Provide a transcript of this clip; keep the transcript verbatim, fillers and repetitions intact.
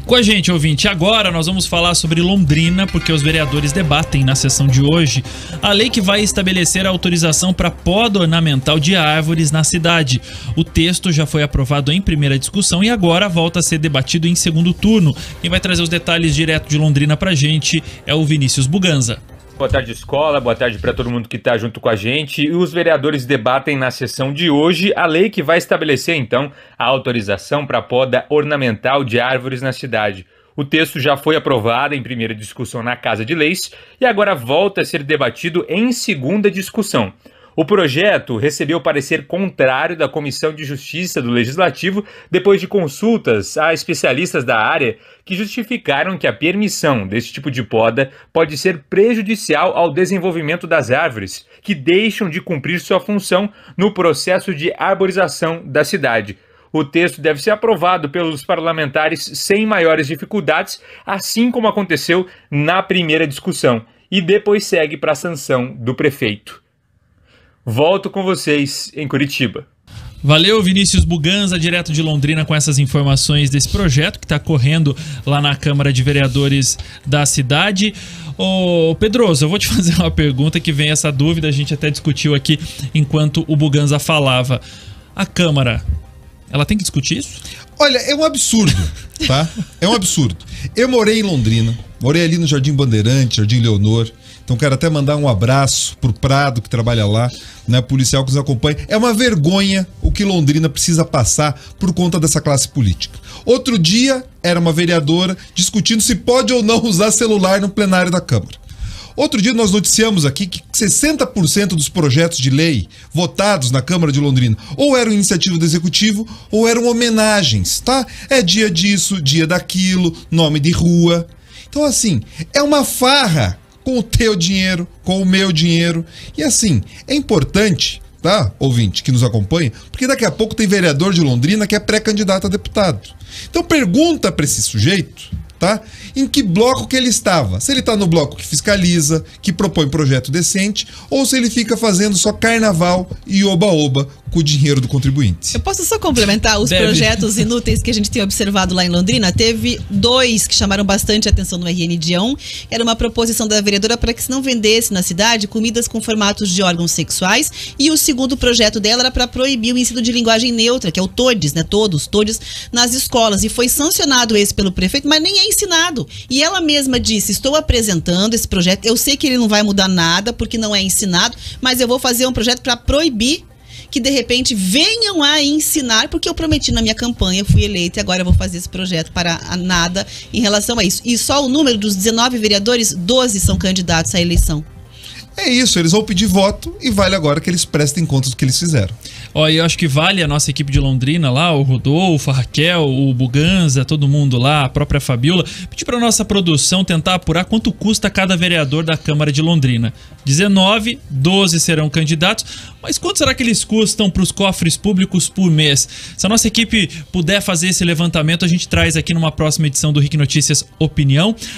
Com a gente, ouvinte, agora nós vamos falar sobre Londrina, porque os vereadores debatem na sessão de hoje a lei que vai estabelecer a autorização para poda ornamental de árvores na cidade. O texto já foi aprovado em primeira discussão e agora volta a ser debatido em segundo turno. Quem vai trazer os detalhes direto de Londrina pra gente é o Vinícius Buganza. Boa tarde, escola. Boa tarde para todo mundo que está junto com a gente. E os vereadores debatem na sessão de hoje a lei que vai estabelecer, então, a autorização para a poda ornamental de árvores na cidade. O texto já foi aprovado em primeira discussão na Casa de Leis e agora volta a ser debatido em segunda discussão. O projeto recebeu parecer contrário da Comissão de Justiça do Legislativo depois de consultas a especialistas da área que justificaram que a permissão desse tipo de poda pode ser prejudicial ao desenvolvimento das árvores, que deixam de cumprir sua função no processo de arborização da cidade. O texto deve ser aprovado pelos parlamentares sem maiores dificuldades, assim como aconteceu na primeira discussão, e depois segue para a sanção do prefeito. Volto com vocês em Curitiba. Valeu, Vinícius Buganza, direto de Londrina, com essas informações desse projeto que está correndo lá na Câmara de Vereadores da cidade. Ô, Pedroso, eu vou te fazer uma pergunta que vem essa dúvida, a gente até discutiu aqui enquanto o Buganza falava. A Câmara, ela tem que discutir isso? Olha, é um absurdo, tá? É um absurdo. Eu morei em Londrina, morei ali no Jardim Bandeirante, Jardim Leonor. Então quero até mandar um abraço pro Prado, que trabalha lá, né, policial que nos acompanha. É uma vergonha o que Londrina precisa passar por conta dessa classe política. Outro dia era uma vereadora discutindo se pode ou não usar celular no plenário da Câmara. Outro dia nós noticiamos aqui que sessenta por cento dos projetos de lei votados na Câmara de Londrina ou eram iniciativa do Executivo ou eram homenagens, tá? É dia disso, dia daquilo, nome de rua. Então assim, é uma farra com o teu dinheiro, com o meu dinheiro. E assim, é importante, tá, ouvinte, que nos acompanha, porque daqui a pouco tem vereador de Londrina que é pré-candidato a deputado. Então pergunta para esse sujeito, tá, em que bloco que ele estava. Se ele tá no bloco que fiscaliza, que propõe projeto decente, ou se ele fica fazendo só carnaval e oba-oba com o dinheiro do contribuinte. Eu posso só complementar os Deve. projetos inúteis que a gente tem observado lá em Londrina? Teve dois que chamaram bastante atenção no R N Dia um. Era uma proposição da vereadora para que se não vendesse na cidade comidas com formatos de órgãos sexuais. E o segundo projeto dela era para proibir o ensino de linguagem neutra, que é o TODES, né? Todos, TODES, nas escolas. E foi sancionado esse pelo prefeito, mas nem é ensinado. E ela mesma disse, estou apresentando esse projeto, eu sei que ele não vai mudar nada, porque não é ensinado, mas eu vou fazer um projeto para proibir que de repente venham a ensinar, porque eu prometi na minha campanha, fui eleita e agora eu vou fazer esse projeto para nada em relação a isso. E só o número dos dezenove vereadores, doze são candidatos à eleição. É isso, eles vão pedir voto e vale agora que eles prestem conta do que eles fizeram. Ó, eu acho que vale a nossa equipe de Londrina lá, o Rodolfo, a Raquel, o Buganza, todo mundo lá, a própria Fabiola, pedir para nossa produção tentar apurar quanto custa cada vereador da Câmara de Londrina. dezenove, doze serão candidatos, mas quanto será que eles custam para os cofres públicos por mês? Se a nossa equipe puder fazer esse levantamento, a gente traz aqui numa próxima edição do R I C Notícias Opinião.